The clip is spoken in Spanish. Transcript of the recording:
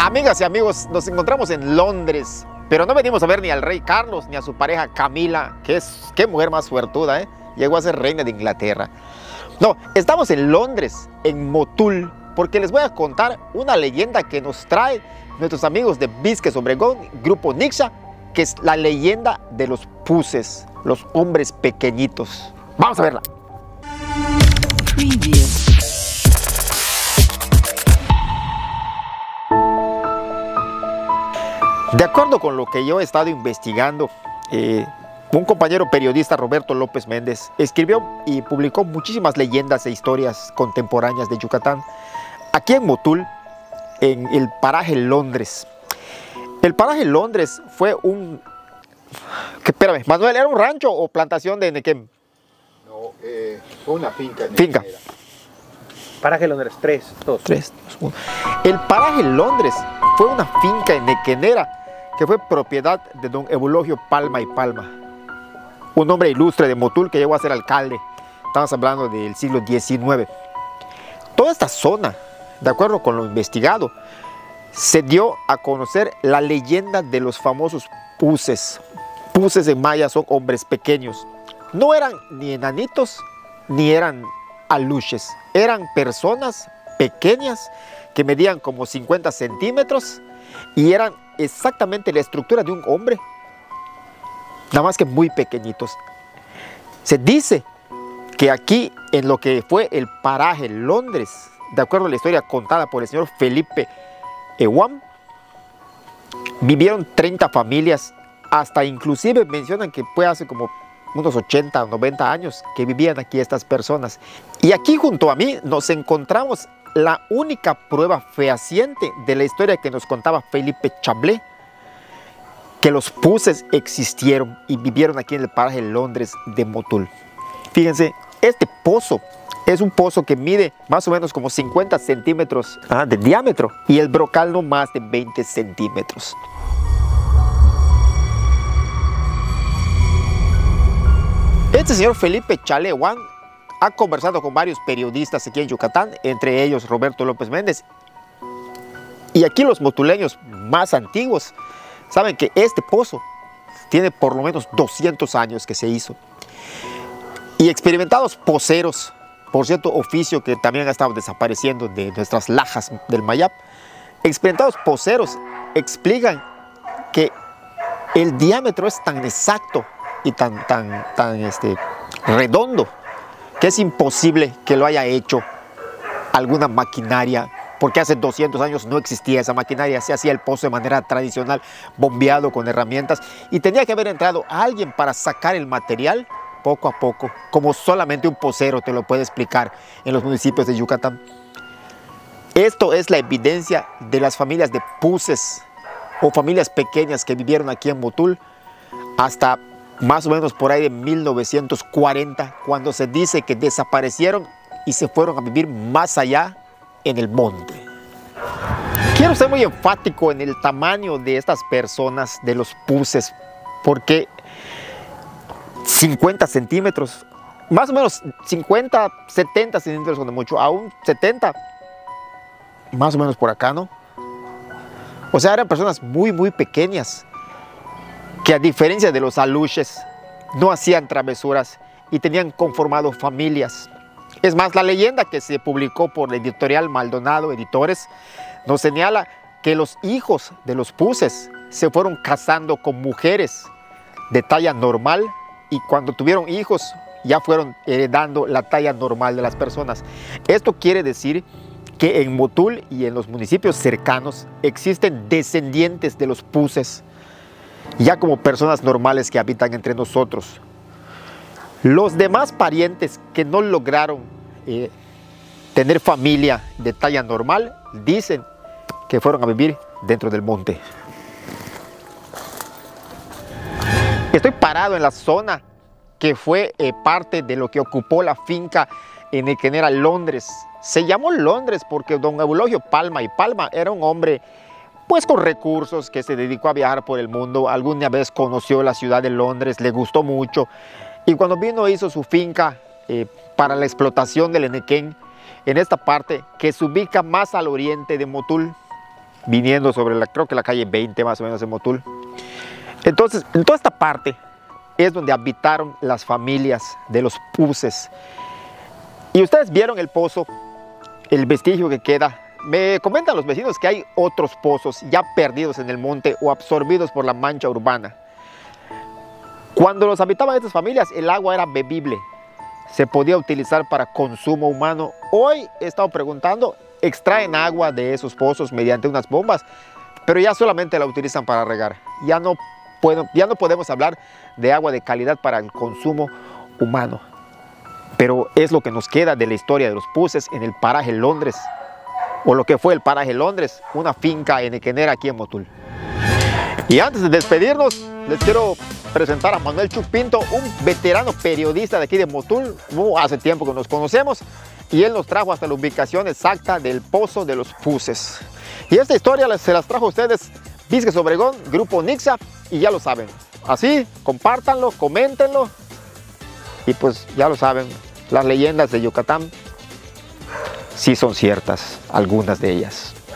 Amigas y amigos, nos encontramos en Londres, pero no venimos a ver ni al rey Carlos ni a su pareja Camila, qué mujer más suertuda, ¿eh? Llegó a ser reina de Inglaterra. No, estamos en Londres, en Motul, porque les voy a contar una leyenda que nos trae nuestros amigos de Vizques Obregón, Grupo Nixa, que es la leyenda de los puces, los hombres pequeñitos. Vamos a verla. Preview. De acuerdo con lo que yo he estado investigando, un compañero periodista, Roberto López Méndez, escribió y publicó muchísimas leyendas e historias contemporáneas de Yucatán, aquí en Motul, en el paraje Londres. El paraje Londres fue espérame, Manuel, ¿era un rancho o plantación de Nequem? No, fue una finca. Finca. Paraje Londres, 3, 2, 1. El paraje Londres fue una finca enequenera que fue propiedad de don Eulogio Palma y Palma, un hombre ilustre de Motul que llegó a ser alcalde. Estamos hablando del siglo XIX. Toda esta zona, de acuerdo con lo investigado, se dio a conocer la leyenda de los famosos puces. Puces en maya son hombres pequeños. No eran ni enanitos ni eran aluches. Eran personas pequeñas que medían como 50 centímetros y eran exactamente la estructura de un hombre, nada más que muy pequeñitos. Se dice que aquí, en lo que fue el paraje Londres, de acuerdo a la historia contada por el señor Felipe Ewam, vivieron 30 familias, hasta inclusive mencionan que fue hace como unos 80 o 90 años que vivían aquí estas personas. Y aquí junto a mí nos encontramos la única prueba fehaciente de la historia que nos contaba Felipe Chablé, que los puces existieron y vivieron aquí en el paraje Londres de Motul. Fíjense, este pozo es un pozo que mide más o menos como 50 centímetros de diámetro y el brocal no más de 20 centímetros. Este señor Felipe Chablé Ewam ha conversado con varios periodistas aquí en Yucatán, entre ellos Roberto López Méndez. Y aquí los motuleños más antiguos saben que este pozo tiene por lo menos 200 años que se hizo. Y experimentados poceros, por cierto, oficio que también ha estado desapareciendo de nuestras lajas del Mayap, experimentados poceros explican que el diámetro es tan exacto y tan redondo que es imposible que lo haya hecho alguna maquinaria, porque hace 200 años no existía esa maquinaria, se hacía el pozo de manera tradicional, bombeado con herramientas, y tenía que haber entrado alguien para sacar el material poco a poco, como solamente un pocero te lo puede explicar en los municipios de Yucatán. Esto es la evidencia de las familias de puces o familias pequeñas que vivieron aquí en Motul hasta más o menos por ahí de 1940, cuando se dice que desaparecieron y se fueron a vivir más allá en el monte. Quiero ser muy enfático en el tamaño de estas personas, de los puces, porque 50 centímetros, más o menos 50, 70 centímetros cuando mucho, aún 70, más o menos por acá, ¿no? O sea, eran personas muy, muy pequeñas, que a diferencia de los aluches, no hacían travesuras y tenían conformado familias. Es más, la leyenda que se publicó por la editorial Maldonado Editores nos señala que los hijos de los puces se fueron casando con mujeres de talla normal y cuando tuvieron hijos ya fueron heredando la talla normal de las personas. Esto quiere decir que en Motul y en los municipios cercanos existen descendientes de los puces, ya como personas normales que habitan entre nosotros. Los demás parientes que no lograron tener familia de talla normal, dicen que fueron a vivir dentro del monte. Estoy parado en la zona que fue parte de lo que ocupó la finca enequenera Londres. Se llamó Londres porque don Eulogio Palma y Palma era un hombre pues con recursos, que se dedicó a viajar por el mundo. Alguna vez conoció la ciudad de Londres, le gustó mucho, y cuando vino hizo su finca para la explotación del Enequén, en esta parte que se ubica más al oriente de Motul. viniendo sobre creo que la calle 20 más o menos en Motul. Entonces, en toda esta parte es donde habitaron las familias de los Puces. Y ustedes vieron el pozo, el vestigio que queda. Me comentan los vecinos que hay otros pozos ya perdidos en el monte o absorbidos por la mancha urbana. Cuando los habitaban estas familias, el agua era bebible, se podía utilizar para consumo humano. Hoy he estado preguntando, extraen agua de esos pozos mediante unas bombas, pero ya solamente la utilizan para regar. Ya no podemos hablar de agua de calidad para el consumo humano. Pero es lo que nos queda de la historia de los Puces en el paraje Londres, o lo que fue el paraje Londres, una finca enequenera aquí en Motul. Y antes de despedirnos, les quiero presentar a Manuel Chuck Pinto, un veterano periodista de aquí de Motul. Hace tiempo que nos conocemos y él nos trajo hasta la ubicación exacta del pozo de los Puces. Y esta historia se las trajo a ustedes Vizques Obregón, Grupo Nixa, y ya lo saben. Así, compártanlo, coméntenlo y pues ya lo saben, las leyendas de Yucatán sí son ciertas, algunas de ellas.